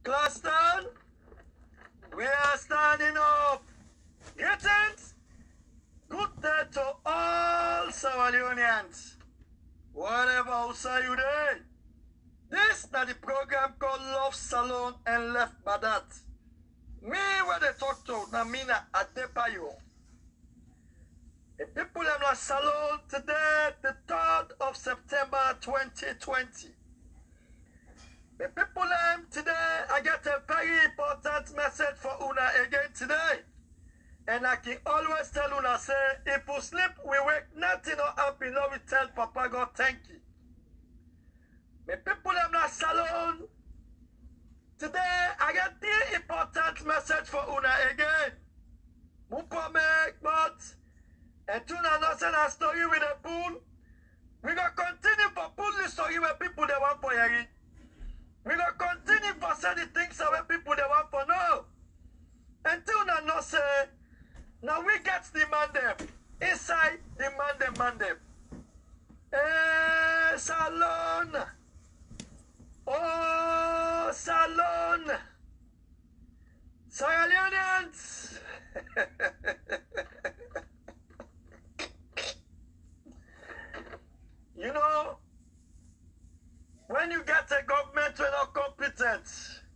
Claston, we are standing up. Greetings. Good day to all Sierra Leoneans. Whatever outside you there. This is the program called Love Salon and Left by That. Me where they talk to Namina Adebayo. The people in the salon today, the 3rd of September 2020. The people today, I get a very important message for Una again today. And I can always tell Una, say, if you sleep, we wake, nothing or happy, no, we tell Papa God thank you. The people in the salon, today, I get the important message for Una again. Mupome, but, and Tuna not send a story with a pool. We gonna continue for pull the story where people they want for hearing. We gonna continue for say the things where people they want for know. Until now not say, now we get the man them. Inside the man them. Salon. Oh, salon. Sierra Leoneans. You know, when you get a government who is not competent,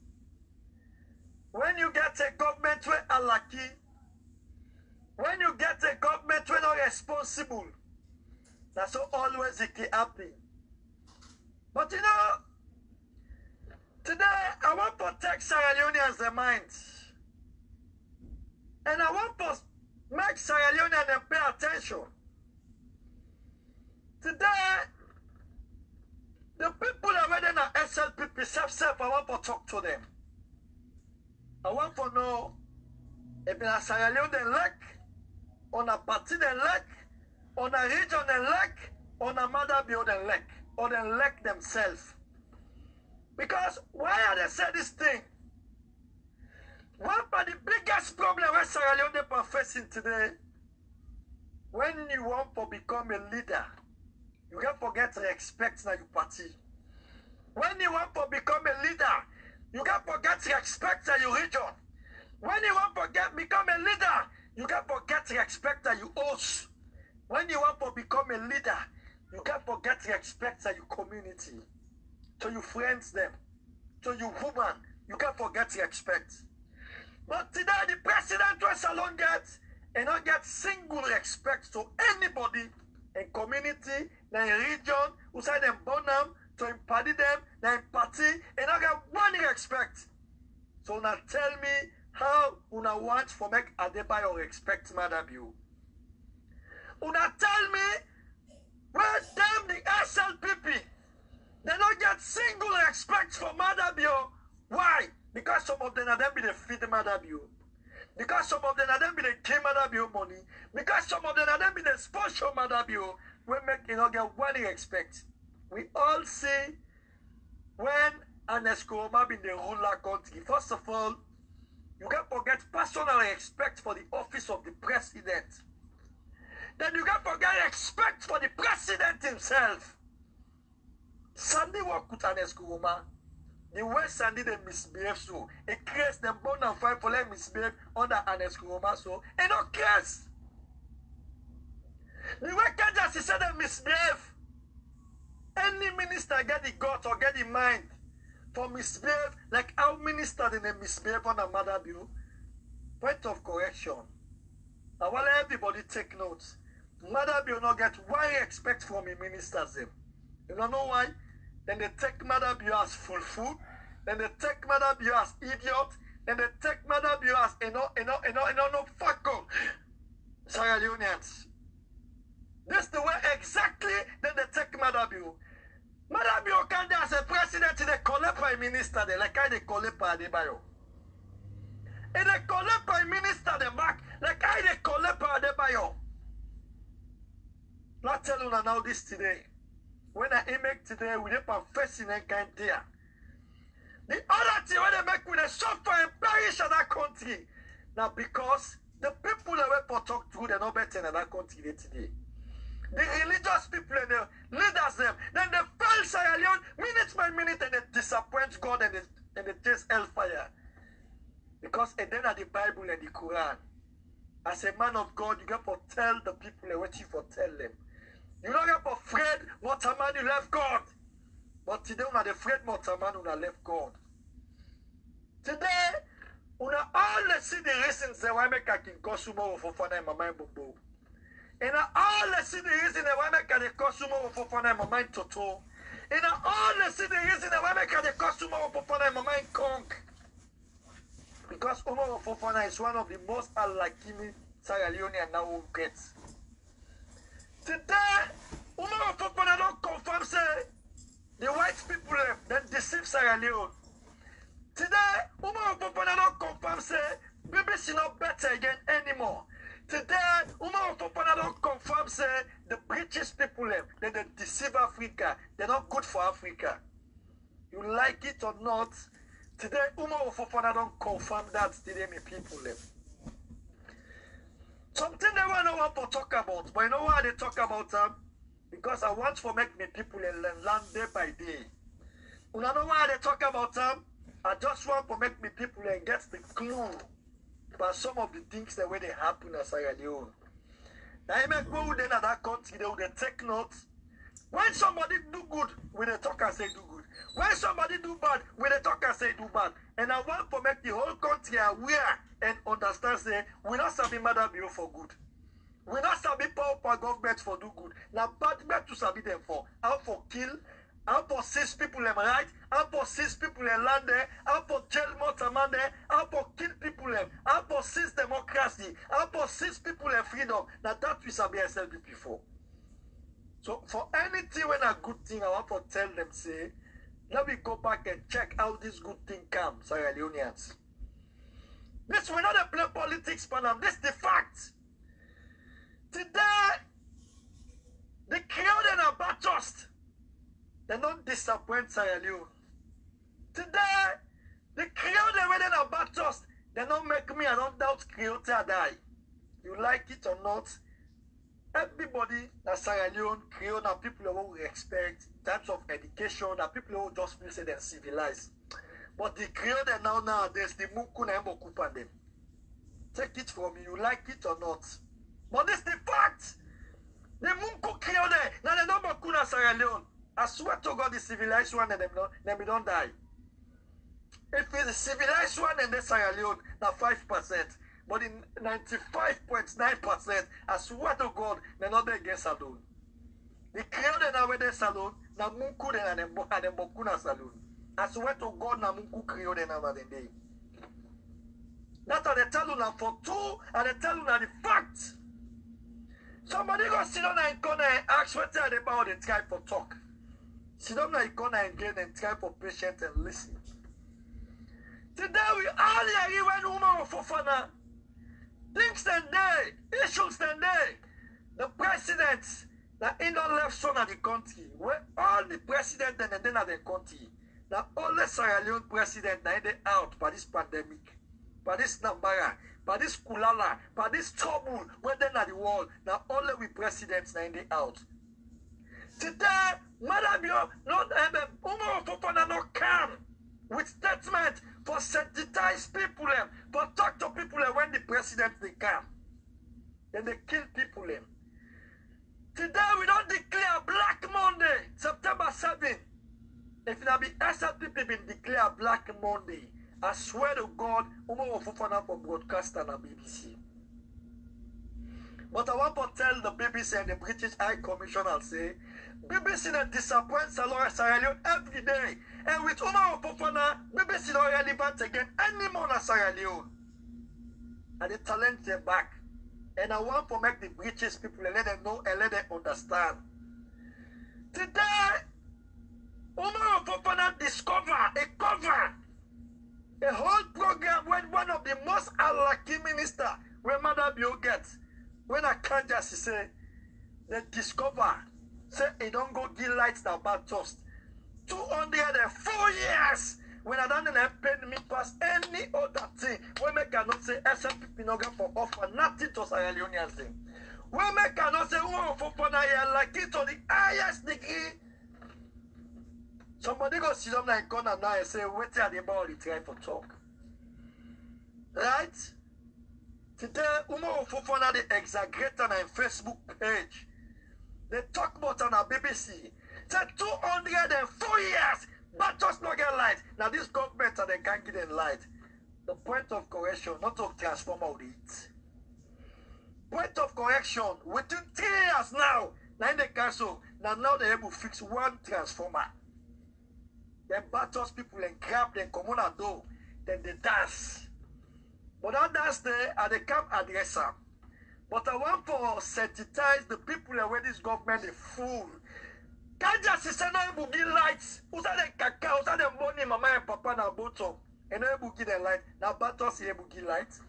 when you get a government who is unlucky, when you get a government who is not responsible, that's what always it can happen. But you know, today I want to protect Sierra Leoneans' minds. And I want to make Sierra Leoneans pay attention. Today, the people are ready now, SLPP, self, I want to talk to them. I want to know if in a Sierra Leone they lack, on a party they lack, on a region they lack, on a mother build they lack, or they lack themselves. Because why are they say this thing? One of the biggest problem where Sierra Leone are facing today, when you want to become a leader, you can't forget to respect your party. When you want to become a leader, you can't forget to respect your region. When you want to become a leader, you can't forget to respect your host. When you want to become a leader, you can't forget to respect your community. To your friends them, to your woman, you can't forget to respect. But today the president was alone gets and not get single respect to anybody in community, in region, who say them born them, to impart them, in party, and not get one respect. So now tell me how una want to make Adebayo respect Madam you. Una tell me where them the SLPP, they don't get single respect for Madam you. Why? Because some of them are them be the feed Madam you. Because some of them are them be the give Madam you money. Because some of them are them be the sponsor Madam you. We make you not get one respect. We all see when Ernest Koroma be the ruler country. First of all, you can't forget personal respect for the office of the president. Then you can't forget respect for the president himself. Sandy work with Ernest Koroma. The way Sandy they misbehave so, it creates them born and fight for them misbehave under Ernest Koroma so, and not case. The way Kajasi said they misbehave. Any minister get the gut or get the mind for misbehave like how minister they misbehave on a mother bill. Point of correction. I want everybody take notes. Mother bill not get why respect from the ministers them. You don't know why? Then they take Mother Bill as full food. Then they take Mother Bill as idiot. Then they take Mother Bill as no fuck up. Sierra Leoneans. This is the way exactly then they take Mother Bill. Mother Bill can be as a president, they collect prime minister, they like how they collect Adebayo. And they collect prime minister, they back, like how they collect Adebayo. Not tell you now this today. When I make today, we are facing a kind there. The other thing when they make with a suffer and perish in that country. Now because the people that we talk to, they're not better in that country today. The religious people and the leaders them, then they fail Sierra Leone minute by minute and they disappoint God and they chase hellfire. and then at the Bible and the Quran. As a man of God, you got to tell the people what you for tell them. You don't get afraid what a man you left God. But today we are afraid what a man who left God. Today, we are all see the reasons why I can consume for fun in my mind bumbo. And all see the reason why I can consume for fun in my mind toto. And all see the reason why I can consume for fun in my mind conk. Because Umar Fofana is one of the most unlikely Sierra Leonean now gets. Today, Umar Fofana don't confirm say the white people then deceive Sierra Leone. Today, Umar Fofana don't confirm say BBC not better again anymore. Today, Umar Fofana don't confirm say the British people then they deceive Africa. They're not good for Africa. You like it or not? Today, Umar Fofana don't confirm that today, my people live. Something they want to talk about, but you know why they talk about them? Because I want to make my people learn day by day. You know why they talk about them? I just want to make my people get the clue about some of the things that way they happen in Sierra Leone. Now, you make go then at that country, they will take notes. When somebody do good, we they talk and say do good. When somebody do bad, we they talk and say do bad. And I want to make the whole country aware and understand say we not sabi Mother Bureau for good. We not sabi power government for do good. Now bad men to sabi them for. How for kill, how for seize people them right, how for seize people them land there, how for jail man there, how for kill people them, how for seize democracy, how for seize people them freedom. Now that we sabi SLB before. So for anything when a good thing, I want to tell them, say, let me go back and check how this good thing comes, Sierra Leoneans. This we're not play politics, Panam. This is the fact. Today, the crowd and about trust, they don't disappoint Sierra Leone. Today, the crowd and about trust, they don't make me, I don't doubt Creole die. You like it or not? Everybody that Sierra Leone, Creole, that people who respect in terms of education, that people who just feel say they're civilized. But the Creole that nowadays, the Muku and Mokupan them. Take it from me, you like it or not. But this is the fact. The Muku Creole, now they don't Moku na Sierra Leone. I swear to God, the civilized one and them don't die. If it's a civilized one and the Sierra Leone, now 5%. But in 95.9%, I swear to God, they're not there against Salone. The Creole they now with the Salone, na Munku they na them Boku na Salone. I swear to God, na Munku Creole they now the day. That's what they tell you now for two, and they tell you now the fact. Somebody go sit down in corner and ask what they about and try for talk. Sit down in corner and get and try for patient and listen. Today we all hear when Umar Fofana. Things and day, issues and day. The president, that in the left son of the country, where all the president and then of the country, the only Sierra Leone president that ended out by this pandemic, by this Nambara, by this Kulala, by this trouble, when then at the world, now only we presidents that ended out. Today, Madam Yo, not Umar Fofana not come with statement for sensitize people, for talk to people when the president they come. Then they kill people. Today we don't declare Black Monday, September 7. If it be SLP been declare Black Monday, I swear to God, Umar Fofana for broadcaster and BBC. But I want to tell the BBC and the British High Commission, I'll say, BBC that disappoints Sierra Leone every day. And with Umar Fofana, BBC not relevant again anymore in Sierra Leone. And they talent them back. And I want to make the British people and let them know and let them understand. Today, Umar Fofana discover a whole program when one of the most unlucky minister, when Mother Bio gets, when I can't just say, they discover, say, it don't go give lights that bad trust. 204 years when I don't pay me past any other thing. When I cannot say SLP not for offer nothing to Sierra Leonean thing. When I cannot say oh for like it to the highest degree. Somebody go sit down and corner now and say, wait till the ball try for talk. Right? Today, Umo Fofana, they exaggerate on Facebook page. They talk about on our BBC. Say 204 years, but just not get light. Now this government and they can't get them light. The point of correction, not to transform out it. Point of correction, within 3 years now in the council, now they're able to fix one transformer. They battles people and grab them, come on a door, then they dance. But that dance there, and they can't address them. But I want to sensitize the people where this government is fool. Can't just say no able to give lights. Who's that the cacao? Who's that the money mama and papa na bottom? And no able to give them light. Now battles able to give lights.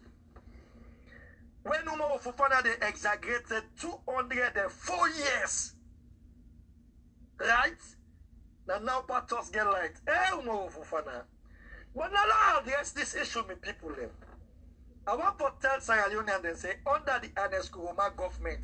When Umo Fofana they exaggerated 204 years. Right? Now battles get light. Hey Umo Fofana. But now I address this issue with people them. I want to tell Sierra Leone and say under the Ernest Koroma government.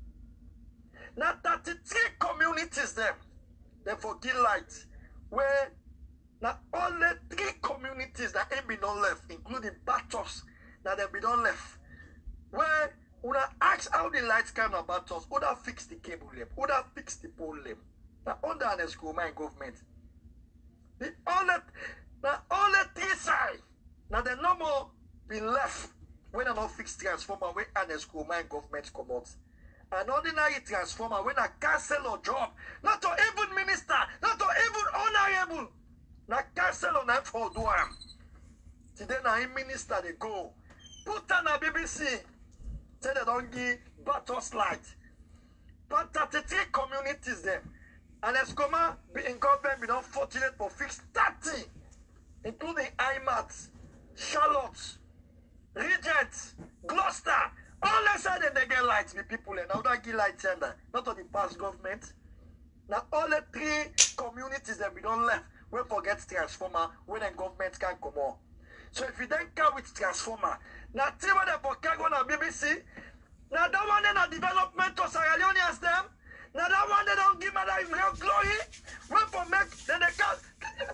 Now 33 communities them they forgive light. Where now only 3 communities that ain't been done left, including battles that they been done left. Where when I ask how the lights come about us, would have fixed the cable limb, would have fixed the pole limb. Now under Ernest Koroma government. The only 3 sides. Now the no more be left when I not fix transformer when Ernest Koroma government come out. An ordinary transformer when I cancel a job, not to even minister, not to even honorable. Now cancel on that for do am. Today now in minister they go. Put on a BBC. Say they don't give battles light. But 33 communities them. And as Koma be in government be not fortunate for fix 30, including IMAT, Charlotte, Regent, Gloucester. All of a sudden they get lights with people and now that give lights and not on the past government. Now all the 3 communities that we don't left will forget transformer when the government can come on. So if you then come with transformer, now see what they can go on BBC. Now that one in a development of Sierra Leoneans them. Now that one they don't give me that real glory. When for make then they can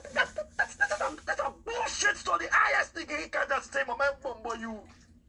that's a bullshit to the highest degree. Can't just say my man bombo you.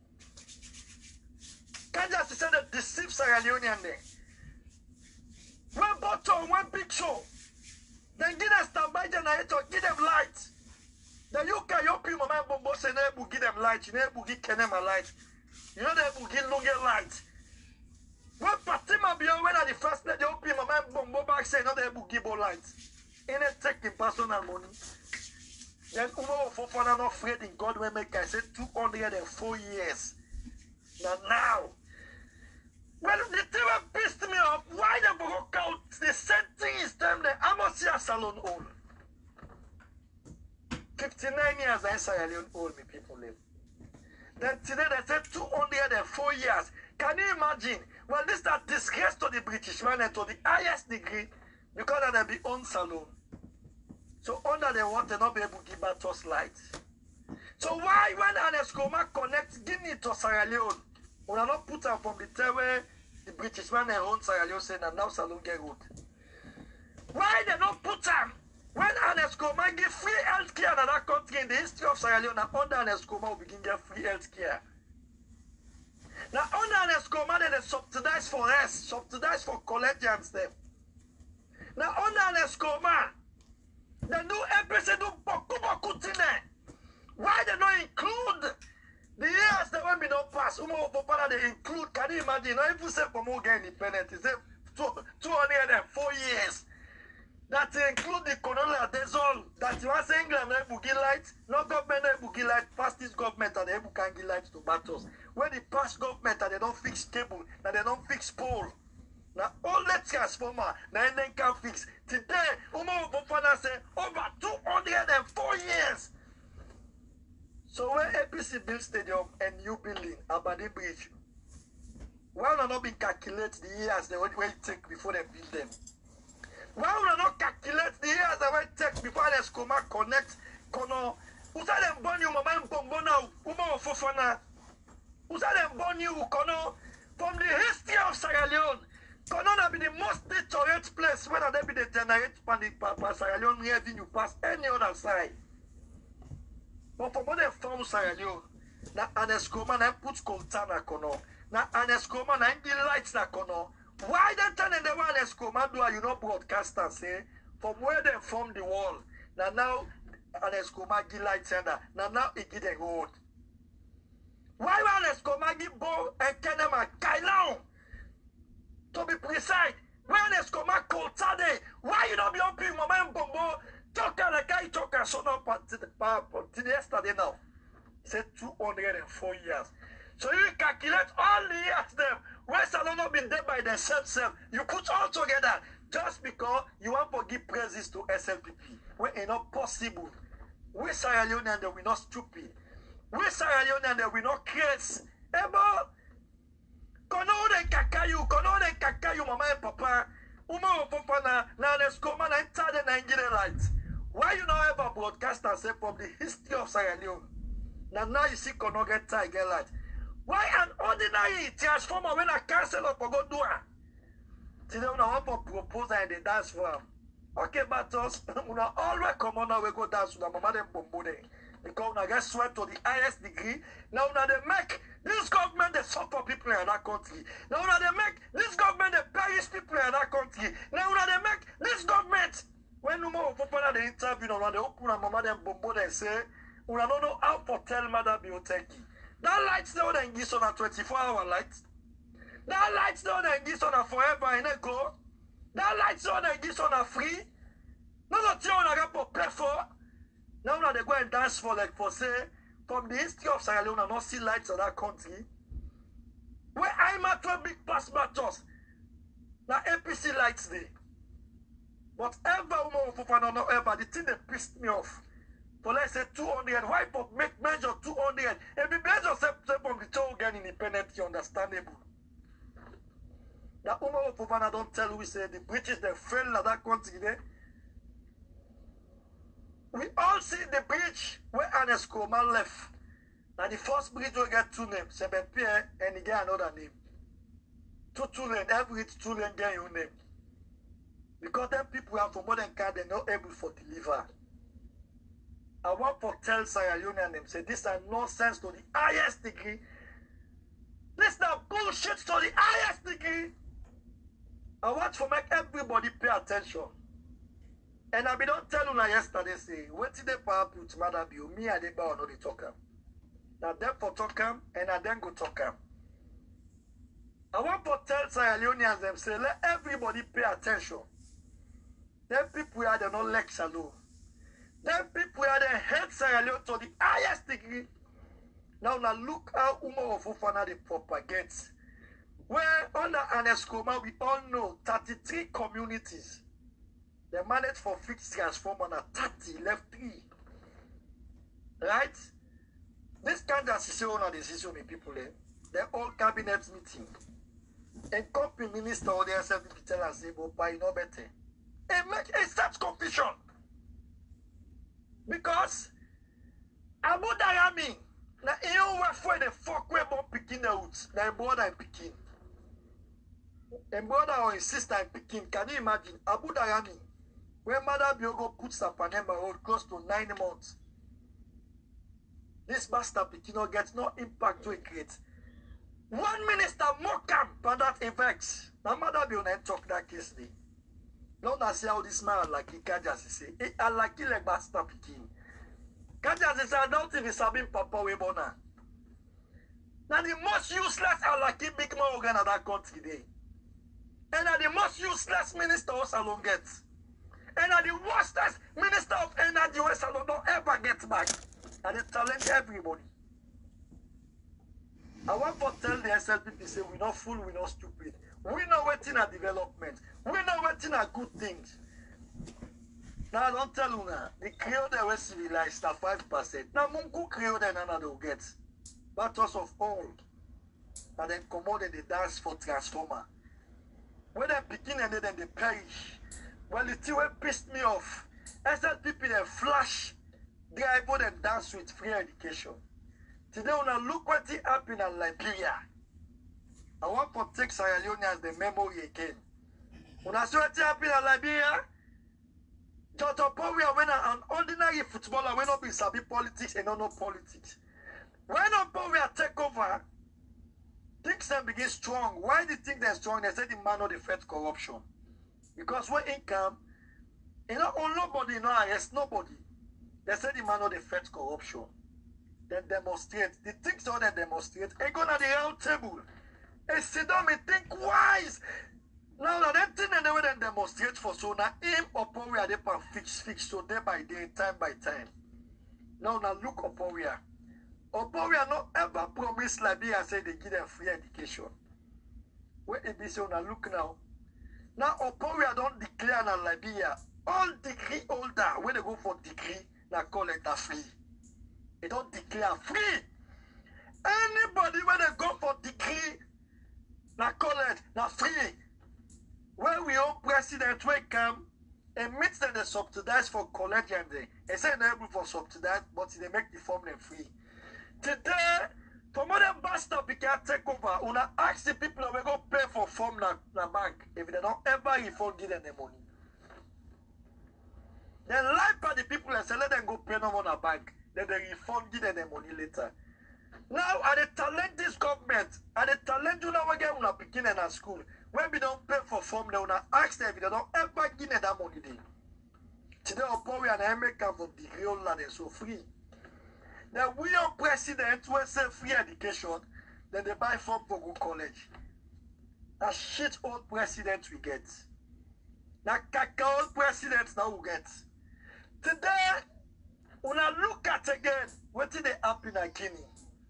Can't just say that deceive Sierra Leonean there. One bottle, one big show. Then give them standby generator, give them light. Then you can help you, my man bombo say they will give them light. You never give them a light. You know they will give Lunge light. When Fatima beyond when at the first day they open my man bombo back say no they will give light. In a taking personal money. Then Umo Fofana not afraid in God will make I say 204 years. Now. Well, the thing that pissed me off, why they broke out the same thing is them there. I must see a salon old. 59 years I Sierra Leone old me people live. Then today they said 204 years. Can you imagine? Well, this is a disgrace to the British man and to the highest degree because of their own salon. So under the water not be able to give back us light. So why when Ernest Koroma connects Guinea to Sierra Leone, we are not put them from the time where the British man and own Sierra Leone saying and now salon get good. Why they not put them? When Ernest Koroma give free health care in that country in the history of Sierra Leone, under Ernest Koroma will begin get free health care. Now under Ernest Koroma they subsidize for us, subsidize for collegians them. Now under Ernest Koroma, they do everything do boku tine. Why they not include the years that when we don't pass? Umo Fofana they include, can you imagine? Now if you say for more get independent, it's 204 years. That include the colonial desol that you want to say England will give light, no government will give light, past this government and they can give light to battles. When the past government and they don't fix cable, and they don't fix pole. Now all that transformer, now they can fix. Today, Umo Fofana say over 204 years. So when APC build stadium and new building, Abadi Bridge, why will not be calculate the years they will take before they build them? Why will not calculate the years they will take before they connect? Who said them born you, Mama Bombo now? Umo Fofana. Who said them born you, Kono? From the history of Sierra Leone, Kono will be the most deterrent place when they be the generate for Sierra Leone revenue pass any other side. But for what they found Sierra Leone, Na Aneskoma na put Coltana kono. Na Aneskoma na ngi lights na kono. Why they turn in the one Aneskoma do you not broadcast and say from where they form the wall. Now Aneskoma gi lights and now it get a road. Why Aneskoma gi bo and Kenema Kailao? To be precise, when Aneskoma Coltade, why you not be open moment bombo? Talker the guy talker so no to yesterday now. Say 204 years. So you calculate all the years them. Where Salon been there by themselves, you put all together just because you want to give praises to SLPP. When it's not possible. We Sierra Leonean that we not stupid. We Sierra Leonean that we not crazy. Ebo, kono de kakayu, mama and papa. Uma papa na Aneskoma na entire Nigerian lights. Why you not ever broadcast and say from the history of Sierra Leone? Now you see Kono get tiger light. Why an ordinary transformer when a councillor for go do it? Today we want to propose and they dance for him. Okay, but us, we always come on now we go dance with the mama dem bombo there. Because we get swept to the highest degree. Now they make this government they suffer people in that country. Now they make this government they perish people in that country. Now they make this government when no more people at the interview now they open and mama dem bombo they say we don't know how to tell Mother Biotech. That lights down and gives on a 24-hour light. That lights down and gives on a forever in a go. That lights down and gives on a free. Not a tune I got to pay for. Now they go and dance for like for say from the history of Sierra Leone and not see lights in that country. Where I'm at a big pass matters. Now APC lights day. But ever not ever the thing that pissed me off. For let's say 200, why for make measure 200? If we measure from the two again independent, understandable. That Umar Fofana don't tell we say the British they failed at that country there. We all see the bridge where Aneskoma left. Now the first bridge will get two names, Pierre and he get another name. Two lane, every 2 lane get your name. Because them people have for more than car, they're not able for deliver. I want to tell Sierra Leone and them say this is nonsense to the highest degree. This is bullshit to the highest degree. I want to make everybody pay attention. And I don't tell you yesterday say, what did they power put Mother Bill? Me and they bow no they talk am. Now them for talk am and I then go talk am. I want to tell Sierra Leoneans them say let everybody pay attention. Them people are they not lecture low. Them people are they hate Sierra Leone to the highest degree. Now look how Umar Fofana they propagate. Where under Aneskoma we all know 33 communities. They managed for fixed transformer and 30 left 3. Right? This kind of decision on decision in people they're all cabinet meeting. And company minister or the SFP tell us say, but by no better. And make a such confusion. Because Abu Darami, na you were for the fuck we born picking out, na brother and picking. And brother or his sister and picking, can you imagine? Abu Darami, when Mother Biogo puts up an emerald close to 9 months, this bastard picking gets no impact to create. One minister more camp on that effects. Now Mother Biogo talk that case day. Don't see how this man like he can't just say. I like it like bastard picking. Can't just say I don't think it's having Papa Webona. Now the most useless I like it big man organ of that country day. And the most useless minister of Salon gets. And the worstest minister of energy where Salon don't ever get back. And they challenge everybody. I want to tell the SLPP say we're not fool, we're not stupid. We know waiting at development. We know waiting at good things. Now I don't tell you now. The Creole they were civilized at 5%. Now Mungu Creole they none will get. Battles of old. And then commoded the dance for transformer. When they begin and then they perish. Well, the thing pissed me off. SLPP they flash drive and dance with free education. Today when I look what happened in Liberia. I want to take Sierra Leone as the memory again. When I saw what happened in Liberia, Dr. Power when an ordinary footballer when not be sabi politics and not know politics. When Oporia take over, things then begin strong. Why do you think they're strong? They say the man of the fight corruption. Because when income, nobody, arrest nobody. They say the man of the fight corruption. Then demonstrate. The things all they demonstrate, they go to the round table. They sit down and think wise. Now that thing and they will then demonstrate for so now him Oporia they can fix so day by day, time by time. Now look Oporia. Oporia not ever promise Liberia say they give them free education. Where it be so now look now. Now Oporia don't declare na Liberia all degree holder when they go for degree now call it a free. They don't declare free. Anybody when they go for degree now call it now free. When we own president will come and meets them they subsidize for college and they say they're able for subsidize, but they make the form them free. Today, for more than bastard we can take over. Una ask the people we go pay for form na bank if they don't ever refund give them the money. Then lie by the people and say let them go pay no more na bank. Then they refund give them the money later. Now are the talent this government, are the talent you know we get una picking in a school. When we don't pay for form, they wanna ask them if they don't ever give them that money. Today, Oporia and America for degree all that is so free. Then we are president will say free education, then they buy form for go college. That shit old president we get. That caca old president now we get. Today, when I look at again, what did they happen in Guinea?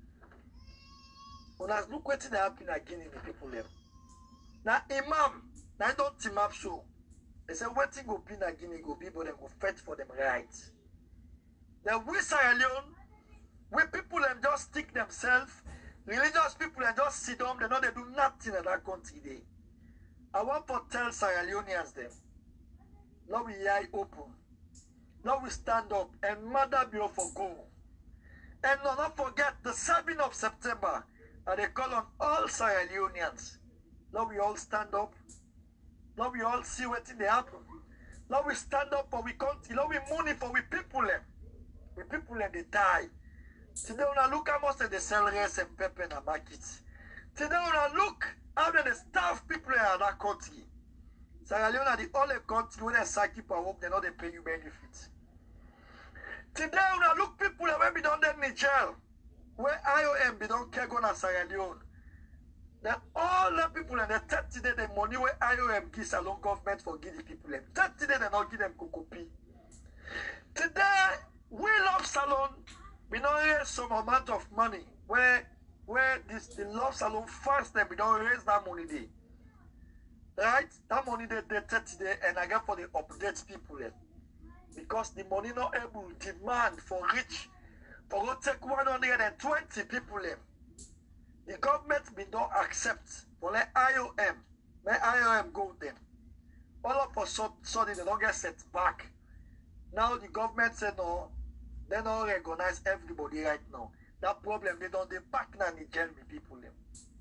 When I look what did they happen in Guinea, the people there. Now imam, now don't team up so. They say what thing go be na Guinea go be, but they go fight for them rights. Then we Sierra Leone, we people them just stick themselves, religious people and just sit down, they know they do nothing in that country day. I want to tell Sierra Leoneans them. Now we eye open. Now we stand up and mother be for go. And no, not forget the 7th of September, and they call on all Sierra Leoneans. Now we all stand up. Now we all see what they happen. Now we stand up for we country. Now we money for we people them. We people them they die. Today when I look how much they sell rice and pepper in the market. Today when I look how they starve people in that country. Sierra Leone are the only country where they sack you per work, they know they pay you benefits. Today when I look people when we don't in jail, where IOM they don't care go to Sierra Leone. Then all the people and the 30 days the money where IOM gives along government for give the people them. 30 days they not give them cocopi. Today we love salon. We don't raise some amount of money where the love salon first them we don't raise that money there. Right? That money they 30 days and I get for the update people them. Because the money not able demand for rich for go take 120 people them. The government will not accept for let IOM go them. All of a sudden they don't get set back. Now the government said no, they don't recognize everybody right now. That problem they don't back now in the jail with people them.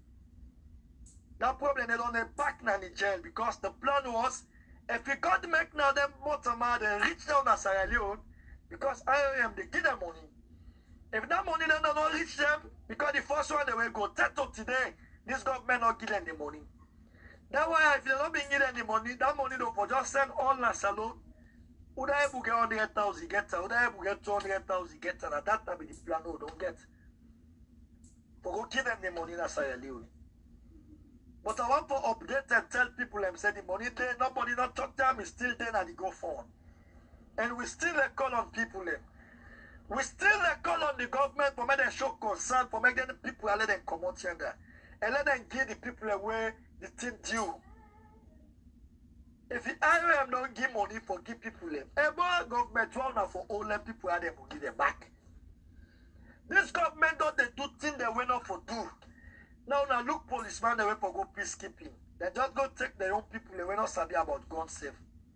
That problem they don't back now in the jail because the plan was if we got make now them bottom and reach down to Sierra Leone because IOM they give them money. If that money then don't reach them, because the first one they will go take up today, this government not give them the money. That's why if they don't bring them the money, that money don't for just send all na salon. Would I able get 100,000 get would I able get 200,000 get and at that time the plan no don't get. For go give them the money in Sierra Leone. But I want to update and tell people them say the money there, nobody not talk them is still there and they go for. And we still call on people them. We still call on the government for make them show concern, for make them people let them come out here and let them give the people away the thing due. If the IOM don't give money for give people them, every government want for all them people them will give them back. This government don't they do things they went off for do. Now look policeman they went for go peacekeeping. They just go take their own people they were not savvy about gun safe.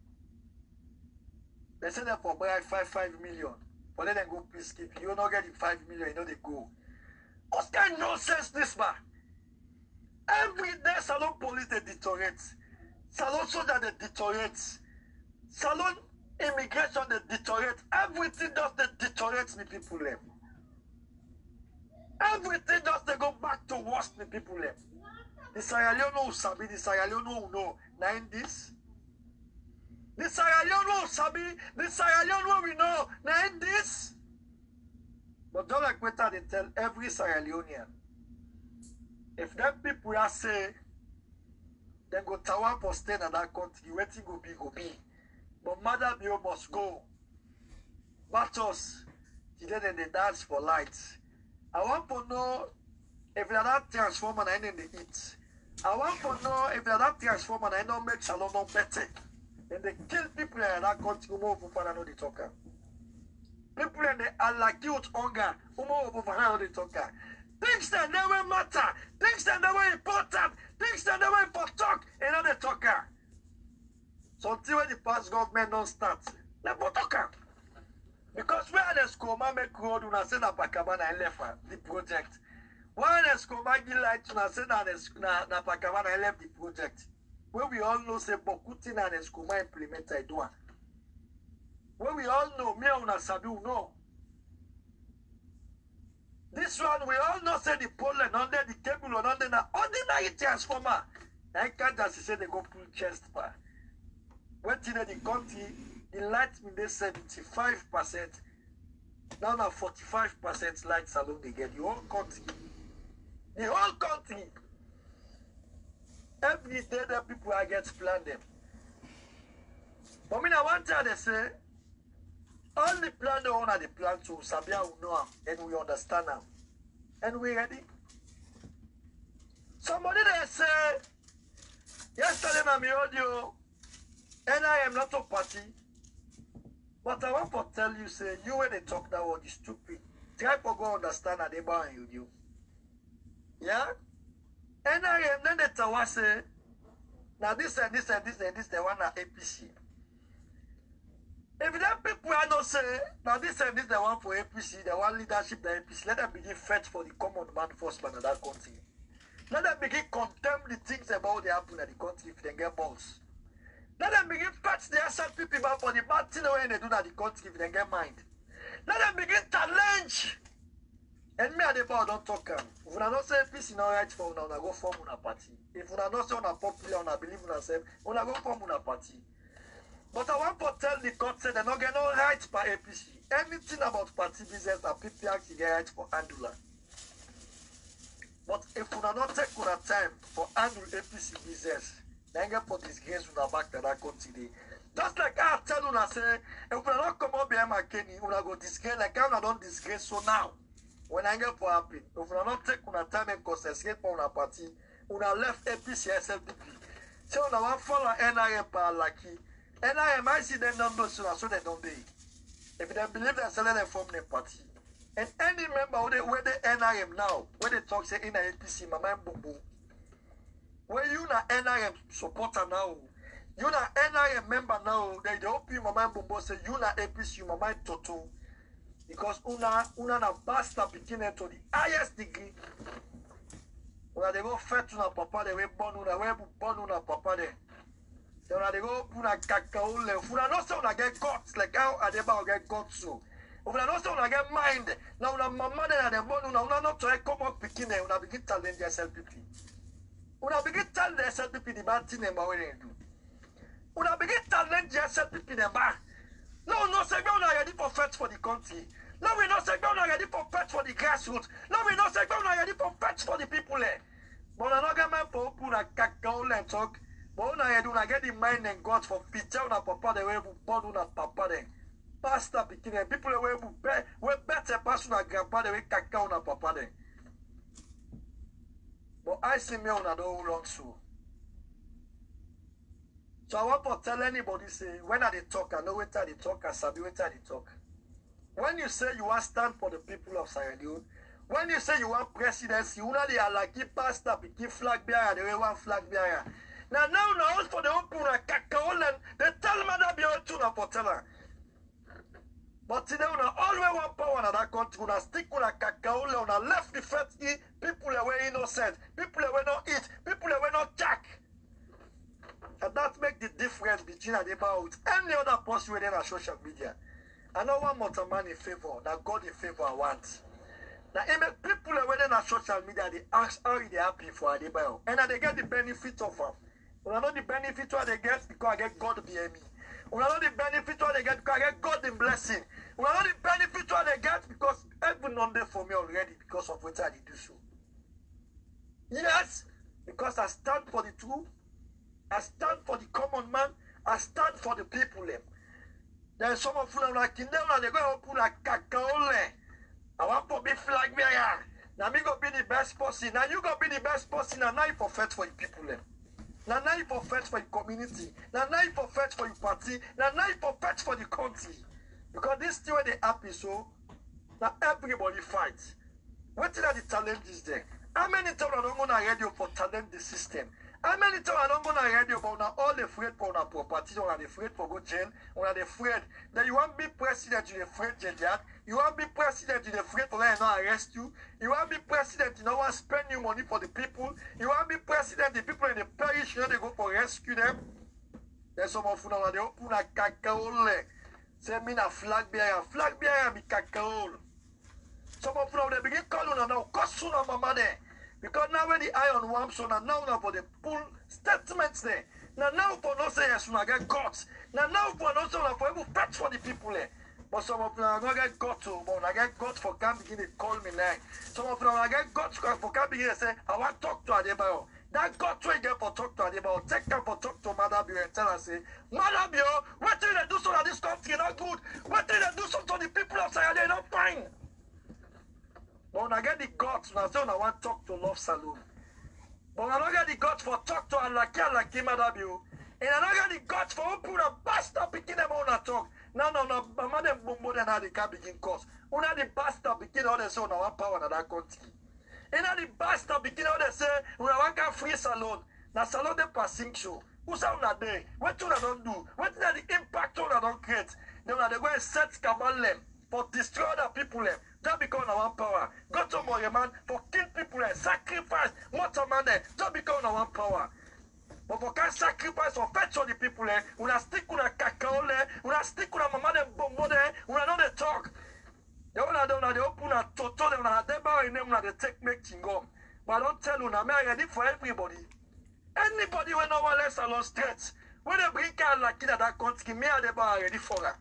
They say that for buy 5 million. But let them go peacekeeping. You will not get the 5 million, you know they go. What kind of nonsense this man? Every day salon police they deteriorate. Salon soldier they deteriorate. Salon immigration they deteriorate. Everything does they deteriorate the people them. Everything just they go back to worse the people there. The Sierra Leone who sabi, the Sierra Leone who know, nine this. The Sierra Leone who sabi, the Sierra Leone who we know, nine this. But don't like what they tell every Sierra Leonean. If them people are say, then go tower for stay in that country, waiting go be. But Mother Bio must go. Battles, today they dance for lights. I want to know if that transformer and in the heat. I want to know if that transformer and don't make Shalom no better. And they kill people in that country who move for another talker. People in the allocute hunger who move for another talker. Things that never matter, things that never important, things that never important talk, another talker. So until when the past government don't start, they will talk. Because where the Skoma make road when I send a Pakabana and left the project. Why the Skoma give light when I send na Pakabana and left the project. Where we all know say Bokutin and the Skoma implemented one. Where we all know me and Sabu know. This one we all know say the pole and under the cable and under the ordinary transformer. I can't just say they go pull chest bar. When in the country, the light in the 75%, now 45% lights alone they get. The whole country. The whole country. Every day that people are get plan them. But I want to say, all the plan they own are the plan to Sabia will know and we understand them. And we ready. Somebody they say, yesterday na my audio, and I am not a party. But I want to tell you, say, you when they talk that word is stupid. Try to go understand that they buy you. Yeah? And I am then the tower say, now this and this and this and this, the one at APC. If them people are not say, now this and this, the one for APC, the one leadership, the APC, let them begin fight for the common man first man of that country. Let them begin condemn the things about the happen in the country if they get balls. Let them begin patch the SLP people for the bad thing when they do that the country if they get mind. Let them begin challenge. And me and the board don't talk. If you don't say peace is not right for una go form una party. If you don't say una popular, una believe in yourself, una go form una party. But I want to tell the court say they don't get no rights by APC. Anything about party business that people actually get rights for handler. But if you don't take una time for handle APC business, then get for disgrace una back to that country. Just like I tell una say, if you don't come up behind McKinney, una go disgrace like I don't disgrace so now. When I get for happy, if you don't take una time and concentrate for una party, una left APC SLPP. So una want follow NIM par lucky. NIM I see them don't do so they don't do it. If they believe they select them from the party. And any member where they NIM now, where they talk say in APC, my man boo boo. Where you na NIM supporter now, you na NIM member now, they open my man boo boo say you na APC, you my man Toto. Because una na basta beginning to the highest degree. Una they go fet to na papa they way born una papa there. Then una they go una kakao le. Una no say una get guts like how Adeba get guts so. Una no say una get mind. Now una mama then they born una not try come up beginning una begin tell them the SLPP. Una begin tell the SLPP the bad thing about what they do. Una begin tell them the SLPP the bad. No, say we are ready for fight for the country. No, we not say we are ready for fight for the grassroots. No, we not say we are ready for fight for the people there. But we not get man for open a cacao and talk. But we are get the mind and God for picture on papa the way we born on papa there. Pastor beginning people the way we better pass on grandpa the way cacao on papa there. But I see me on a don't long so. So I want to tell anybody, say, when they talk, I know when they talk, I sabi when they talk. When you say you want to stand for the people of Sierra Leone, when you say you want presidency, you know they are like, give pastor, give flag bearer, they want flag bearer. Now for the open cacao and they tell me that be all too for teller. But today, we always want power in that country, we stick with a cacao, we left the first people that were innocent, people that were not eat, people that were not jack. And that makes the difference between Adeba with any other person within our social media. I know one more man in favor, that God in favor I want. Now, people are whether on social media, they ask how they happy for Adebayo. And they get the benefit of them. We know the benefit what they get because I get God behind me. We know the benefit what they get because I get God in blessing. We know the benefit what they get because heaven on there for me already because of what I do so. Yes, because I stand for the truth. I stand for the common man. I stand for the people. There's some of them like in them they go open a cacao. I want to be flag bearer. Now me go be the best person. Now you go be the best person. And now you perfect for the people. Now you perfect for the community. Now you perfect for the party. Now you perfect for the country. Because this thing where they happy so. Now everybody fights. What are the challenges there? How many times I don't go on radio for challenge the system? How many times I don't go on radio but now all afraid for our property, or are afraid for go jail, or are afraid that you want to be president, you're afraid jail. You want to be president, you're afraid for them not arrest you. You want to be president, you don't want to spend your money for the people. You want to be president, the people in the parish, you know, they go for rescue them. There's some of them they open a cacao. Say me na flag bearer be cacao. Some of them they begin calling on now, cost on mama there. Because now when the iron warms on and now for the full statements there. Now for no say yes, I get guts. Now for no say for able fetch for the people there. But some of them are not get guts, but I get guts for can begin to call me now. Some of them I get guts for can begin to say, I want to talk to Adebayo. That guts we get for talk to Adebayo. Take time for talk to Madabio and tell her say, Madabio, what did they do so that this country not good? What did they do so to the people of Sierra Leone not fine? But when I get the guts, when I say when I want to talk to Love Saloon. But when I don't get the guts for talk to Alaki Madabio, and I don't get the guts for open a bastard picking them on a talk. No, mama them bumbo then how they can begin cause. When the bastard begin all they say on our power in that country. And the bastard begin all they say when I want to free salon. Now salon they passing show. Who say on a day? What do they don't do? What is the impact on they don't create? Then they go and set cabal them for destroy the people them. Just because of our power. Go to more man for kill people and sacrifice more man there. Just because of our power. But for can sacrifice or fetch all the people there, we not stick with a cacao there, we not stick with a mama them bombo there, we not they talk. They wanna do they open a toto, they wanna they buy in them they take make chingom. But I don't tell you now, I'm ready for everybody. Anybody when no one less alone straight. When they bring car like that country, me and they buy ready for her.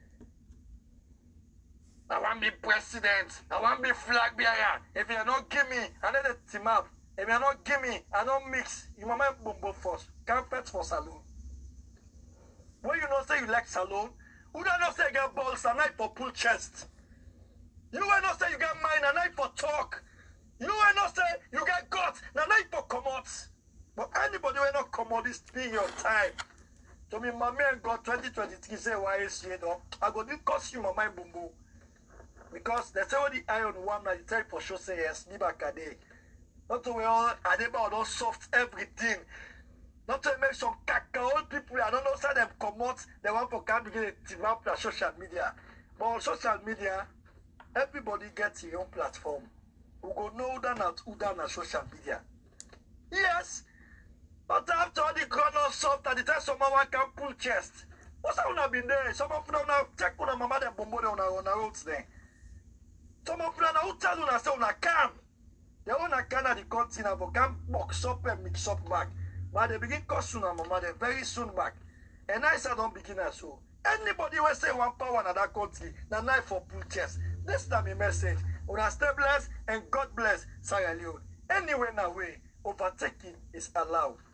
I want to be president. I want to be flag bearer. If you don't give me, I need a team up. If you don't give me, I don't mix. You mama bumbo first. Can't fetch for saloon. When you don't say you like saloon, who don't say you get balls and night for pull chest? You will not say you get mind and night for talk. You will not say you get guts and night for commodities. But anybody will not commodities in your time. So me, my man got 2023 say why is she though? I go to cost you my mind bumbo. Because they say when the iron one that you tell for sure say yes, me back a day. Not to we all Adebayo don't soft everything. Not to make some cacao people I don't know say them come out, they want to come begin to team up on social media. But on social media, everybody gets your own platform. We go know who done on social media. Yes. But after all the ground on soft and the time someone can pull chest. What's that one been there? Some of them now check on mama them bombo on the roads there. Some of them now tell you say on a can. They own a can at the continent but can box up and mix up back. But they begin cost soon mama them very soon back. And I said don't begin as so. Anybody will say one power in that country, the knife for pull chest. This is my message. When I stay blessed and God bless Sierra Leone. Anywhere in a way, overtaking is allowed.